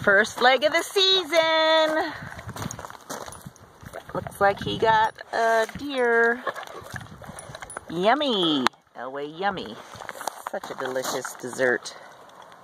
First leg of the season. Looks like he got a deer. Yummy. Elway yummy. Such a delicious dessert.